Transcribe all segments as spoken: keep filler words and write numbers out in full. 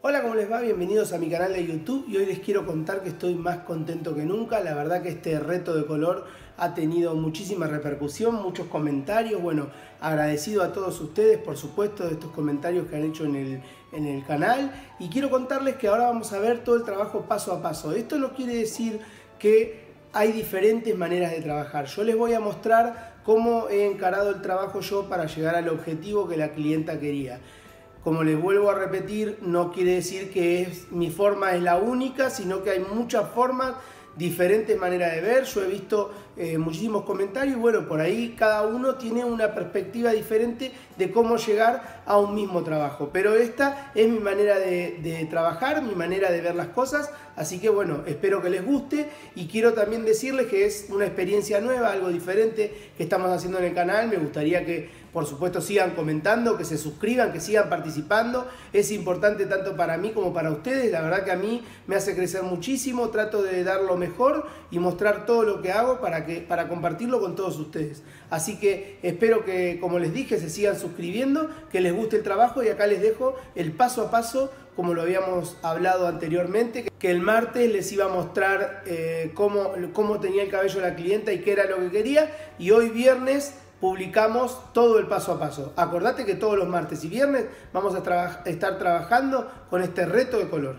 Hola, ¿cómo les va? Bienvenidos a mi canal de YouTube y hoy les quiero contar que estoy más contento que nunca. La verdad que este reto de color ha tenido muchísima repercusión, muchos comentarios. Bueno, agradecido a todos ustedes, por supuesto, de estos comentarios que han hecho en el, en el canal. Y quiero contarles que ahora vamos a ver todo el trabajo paso a paso. Esto no quiere decir que hay diferentes maneras de trabajar. Yo les voy a mostrar cómo he encarado el trabajo yo para llegar al objetivo que la clienta quería. Como les vuelvo a repetir, no quiere decir que es, mi forma es la única, sino que hay muchas formas, diferentes maneras de ver. Yo he visto eh, muchísimos comentarios y bueno, por ahí cada uno tiene una perspectiva diferente de cómo llegar a un mismo trabajo. Pero esta es mi manera de, de trabajar, mi manera de ver las cosas. Así que bueno, espero que les guste y quiero también decirles que es una experiencia nueva, algo diferente que estamos haciendo en el canal. Me gustaría que por supuesto sigan comentando, que se suscriban, que sigan participando. Es importante tanto para mí como para ustedes. La verdad que a mí me hace crecer muchísimo. Trato de dar lo mejor y mostrar todo lo que hago para, que, para compartirlo con todos ustedes. Así que espero que, como les dije, se sigan suscribiendo, que les guste el trabajo y acá les dejo el paso a paso como lo habíamos hablado anteriormente, que el martes les iba a mostrar eh, cómo, cómo tenía el cabello la clienta y qué era lo que quería, y hoy viernes publicamos todo el paso a paso. Acordate que todos los martes y viernes vamos a traba- estar trabajando con este reto de color.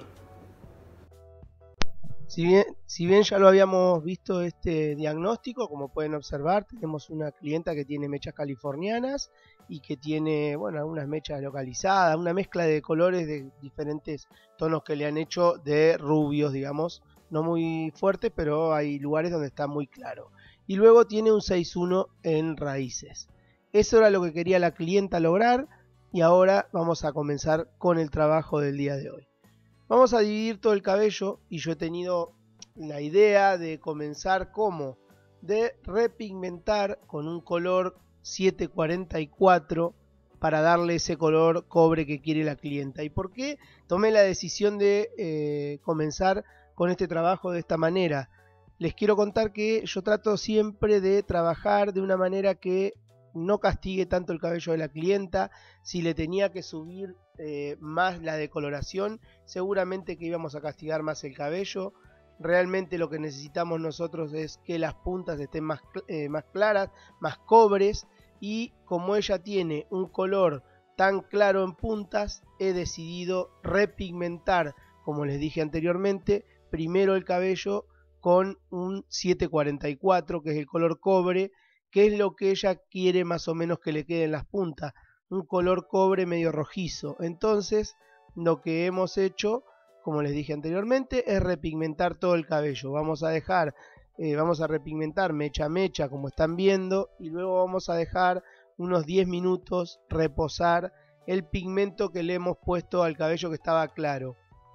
Si bien, si bien ya lo habíamos visto este diagnóstico, como pueden observar, tenemos una clienta que tiene mechas californianas y que tiene, bueno, algunas mechas localizadas, una mezcla de colores de diferentes tonos que le han hecho de rubios, digamos, no muy fuertes, pero hay lugares donde está muy claro. Y luego tiene un seis uno en raíces. Eso era lo que quería la clienta lograr y ahora vamos a comenzar con el trabajo del día de hoy. Vamos a dividir todo el cabello y yo he tenido la idea de comenzar como de repigmentar con un color siete cuarenta y cuatro para darle ese color cobre que quiere la clienta. ¿Y por qué tomé la decisión de eh, comenzar con este trabajo de esta manera? Les quiero contar que yo trato siempre de trabajar de una manera que no castigue tanto el cabello de la clienta. Si le tenía que subir eh, más la decoloración, seguramente que íbamos a castigar más el cabello. Realmente lo que necesitamos nosotros es que las puntas estén más, eh, más claras, más cobres, y como ella tiene un color tan claro en puntas, he decidido repigmentar, como les dije anteriormente, primero el cabello con un siete cuarenta y cuatro, que es el color cobre, que es lo que ella quiere más o menos que le quede en las puntas, un color cobre medio rojizo. Entonces lo que hemos hecho, como les dije anteriormente, es repigmentar todo el cabello. Vamos a dejar, eh, vamos a repigmentar mecha a mecha, como están viendo, y luego vamos a dejar unos diez minutos reposar el pigmento que le hemos puesto al cabello que estaba claro.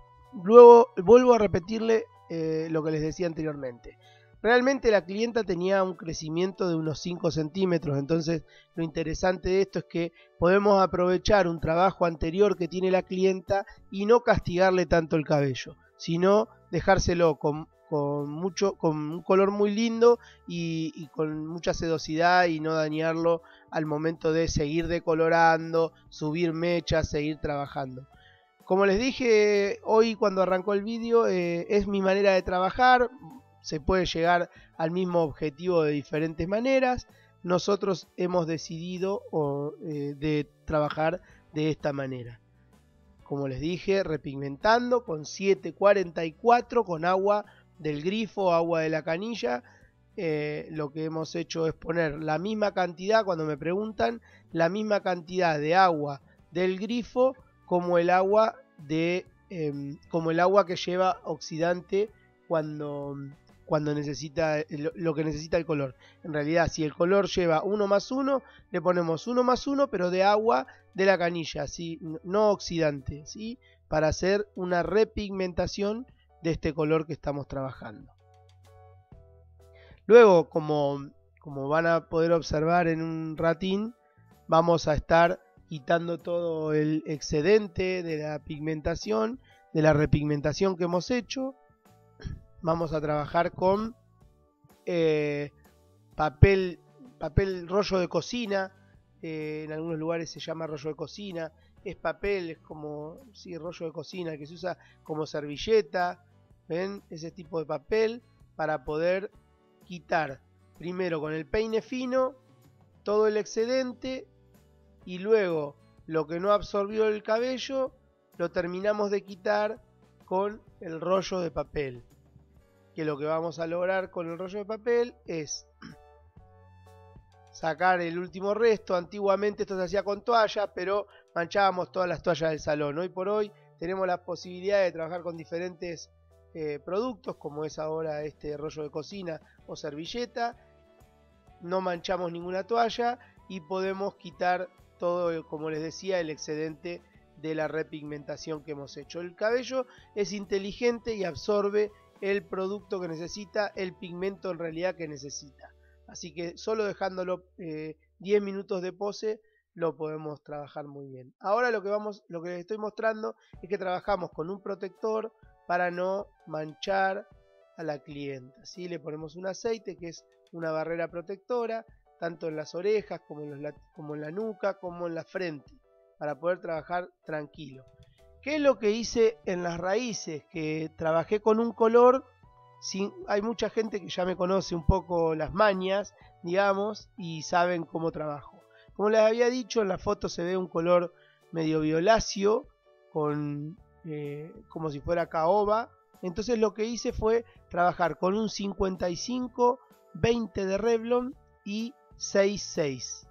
Luego vuelvo a repetirle eh, lo que les decía anteriormente. Realmente la clienta tenía un crecimiento de unos cinco centímetros, entonces lo interesante de esto es que podemos aprovechar un trabajo anterior que tiene la clienta y no castigarle tanto el cabello, sino dejárselo con, con, mucho, con un color muy lindo y, y con mucha sedosidad, y no dañarlo al momento de seguir decolorando, subir mechas, seguir trabajando. Como les dije hoy cuando arrancó el vídeo, eh, es mi manera de trabajar. Se puede llegar al mismo objetivo de diferentes maneras. Nosotros hemos decidido o, eh, de trabajar de esta manera. Como les dije, repigmentando con siete cuarenta y cuatro, con agua del grifo, agua de la canilla. Eh, lo que hemos hecho es poner la misma cantidad, cuando me preguntan, la misma cantidad de agua del grifo como el agua de eh, como el agua que lleva oxidante cuando, cuando necesita lo que necesita el color. En realidad, si el color lleva uno más uno, le ponemos uno más uno, pero de agua de la canilla, ¿sí? No oxidante, ¿sí? Para hacer una repigmentación de este color que estamos trabajando. Luego, como, como van a poder observar en un ratín, vamos a estar quitando todo el excedente de la pigmentación, de la repigmentación que hemos hecho. Vamos a trabajar con eh, papel, papel rollo de cocina, eh, en algunos lugares se llama rollo de cocina, es papel, es como sí, rollo de cocina que se usa como servilleta, ven, ese tipo de papel para poder quitar primero con el peine fino todo el excedente y luego lo que no absorbió el cabello lo terminamos de quitar con el rollo de papel, que lo que vamos a lograr con el rollo de papel es sacar el último resto. Antiguamente esto se hacía con toalla, pero manchábamos todas las toallas del salón. Hoy por hoy tenemos la posibilidad de trabajar con diferentes eh, productos, como es ahora este rollo de cocina o servilleta. No manchamos ninguna toalla y podemos quitar todo, como les decía, el excedente de la repigmentación que hemos hecho. El cabello es inteligente y absorbe el producto que necesita, el pigmento en realidad que necesita. Así que solo dejándolo eh, diez minutos de pose lo podemos trabajar muy bien. Ahora lo que, vamos, lo que les estoy mostrando es que trabajamos con un protector para no manchar a la clienta, ¿sí? Le ponemos un aceite que es una barrera protectora, tanto en las orejas como en, los, como en la nuca, como en la frente, para poder trabajar tranquilo. ¿Qué es lo que hice en las raíces? Que trabajé con un color. Sí, hay mucha gente que ya me conoce un poco las mañas, digamos, y saben cómo trabajo. Como les había dicho, en la foto se ve un color medio violáceo, con, eh, como si fuera caoba. Entonces lo que hice fue trabajar con un cincuenta y cinco veinte de Revlon y seis seis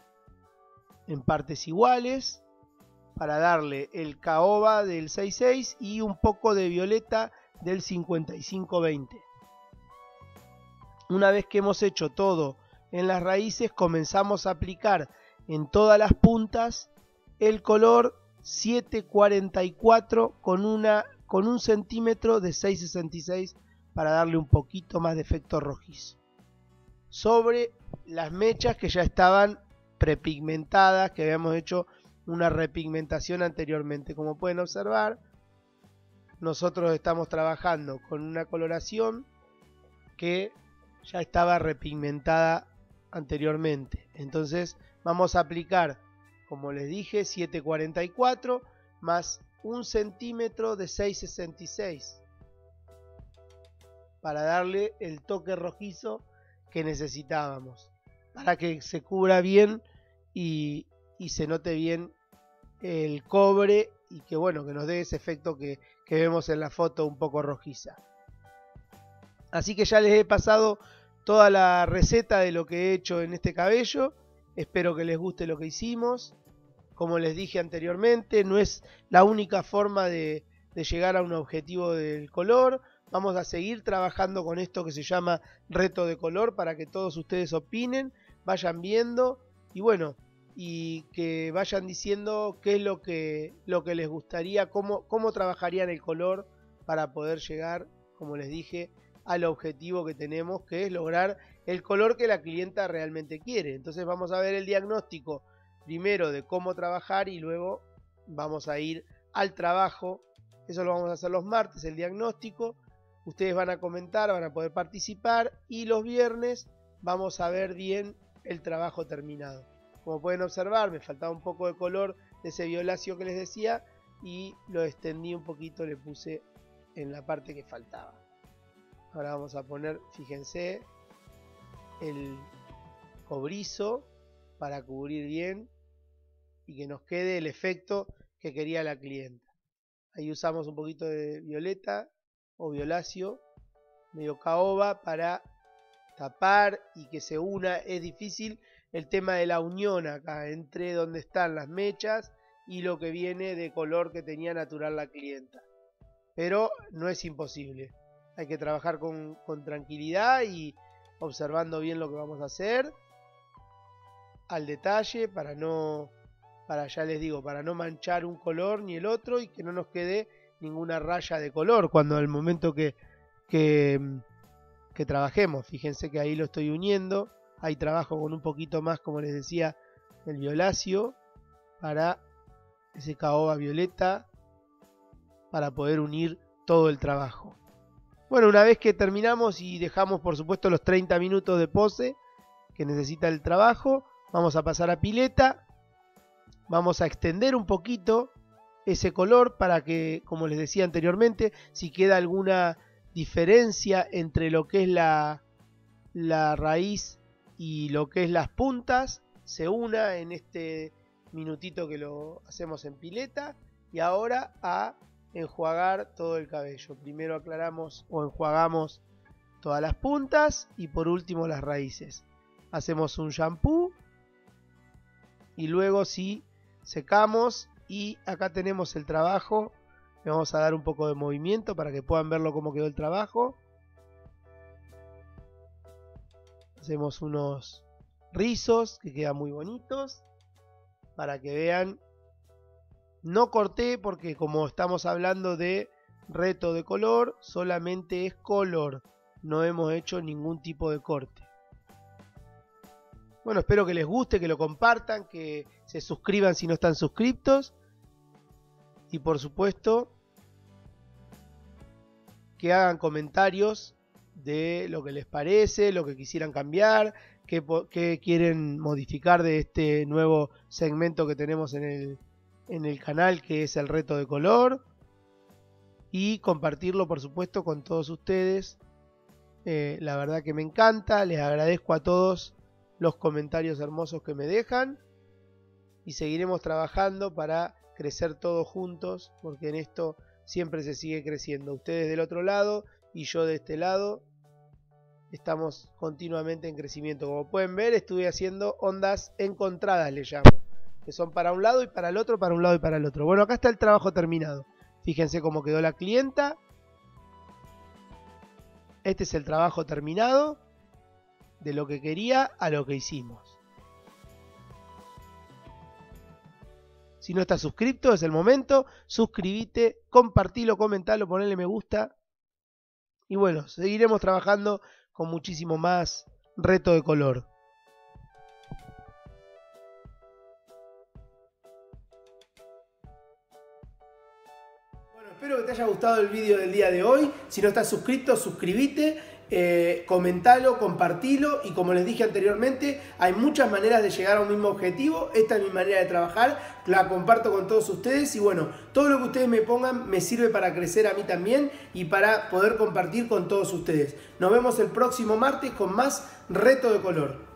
en partes iguales, para darle el caoba del seis seis y un poco de violeta del cincuenta y cinco veinte. Una vez que hemos hecho todo en las raíces, comenzamos a aplicar en todas las puntas el color siete cuarenta y cuatro con, una, con un centímetro de seis sesenta y seis para darle un poquito más de efecto rojizo sobre las mechas que ya estaban prepigmentadas, que habíamos hecho una repigmentación anteriormente. Como pueden observar, nosotros estamos trabajando con una coloración que ya estaba repigmentada anteriormente. Entonces vamos a aplicar, como les dije, siete cuarenta y cuatro más un centímetro de seis sesenta y seis para darle el toque rojizo que necesitábamos, para que se cubra bien y, y se note bien el cobre y que bueno, que nos dé ese efecto que, que vemos en la foto un poco rojiza. Así que ya les he pasado toda la receta de lo que he hecho en este cabello. Espero que les guste lo que hicimos. Como les dije anteriormente, no es la única forma de, de llegar a un objetivo del color. Vamos a seguir trabajando con esto que se llama reto de color para que todos ustedes opinen, vayan viendo y bueno, y que vayan diciendo qué es lo que, lo que les gustaría, cómo, cómo trabajarían el color para poder llegar, como les dije, al objetivo que tenemos, que es lograr el color que la clienta realmente quiere. Entonces vamos a ver el diagnóstico primero de cómo trabajar y luego vamos a ir al trabajo. Eso lo vamos a hacer los martes, el diagnóstico. Ustedes van a comentar, van a poder participar y los viernes vamos a ver bien el trabajo terminado. Como pueden observar, me faltaba un poco de color de ese violáceo que les decía y lo extendí un poquito, le puse en la parte que faltaba. Ahora vamos a poner, fíjense, el cobrizo para cubrir bien y que nos quede el efecto que quería la clienta. Ahí usamos un poquito de violeta o violáceo, medio caoba, para tapar y que se una. Es difícil el tema de la unión acá entre donde están las mechas y lo que viene de color que tenía natural la clienta, pero no es imposible. Hay que trabajar con, con tranquilidad y observando bien lo que vamos a hacer al detalle para no, para ya les digo, para no manchar un color ni el otro y que no nos quede ninguna raya de color cuando al momento que, que, que trabajemos. Fíjense que ahí lo estoy uniendo. Ahí trabajo con un poquito más, como les decía, el violáceo para ese caoba violeta para poder unir todo el trabajo. Bueno, una vez que terminamos y dejamos por supuesto los treinta minutos de pose que necesita el trabajo, vamos a pasar a pileta vamos a extender un poquito ese color para que, como les decía anteriormente, si queda alguna diferencia entre lo que es la, la raíz y lo que es las puntas, se una en este minutito que lo hacemos en pileta. Y ahora a enjuagar todo el cabello. Primero aclaramos o enjuagamos todas las puntas y por último las raíces. Hacemos un shampoo y luego sí secamos, y acá tenemos el trabajo. Le vamos a dar un poco de movimiento para que puedan verlo cómo quedó el trabajo. Hacemos unos rizos que quedan muy bonitos para que vean. No corté porque, como estamos hablando de reto de color, solamente es color, no hemos hecho ningún tipo de corte. Bueno, espero que les guste, que lo compartan, que se suscriban si no están suscriptos, y por supuesto que hagan comentarios de lo que les parece, lo que quisieran cambiar, qué, qué quieren modificar de este nuevo segmento que tenemos en el, en el canal, que es el reto de color, y compartirlo por supuesto con todos ustedes. Eh, la verdad que me encanta, les agradezco a todos los comentarios hermosos que me dejan, y seguiremos trabajando para crecer todos juntos, porque en esto siempre se sigue creciendo. Ustedes del otro lado y yo de este lado estamos continuamente en crecimiento. Como pueden ver, estuve haciendo ondas encontradas, le llamo, que son para un lado y para el otro, para un lado y para el otro. Bueno, acá está el trabajo terminado. Fíjense cómo quedó la clienta. Este es el trabajo terminado de lo que quería a lo que hicimos. Si no estás suscrito, es el momento. Suscríbete, compartilo, comentalo, ponle me gusta. Y bueno, seguiremos trabajando con muchísimo más reto de color. Bueno, espero que te haya gustado el vídeo del día de hoy. Si no estás suscrito, suscríbete. Eh, comentalo, compartilo, y como les dije anteriormente, hay muchas maneras de llegar a un mismo objetivo. Esta es mi manera de trabajar, la comparto con todos ustedes, y bueno, todo lo que ustedes me pongan me sirve para crecer a mí también y para poder compartir con todos ustedes. Nos vemos el próximo martes con más reto de color.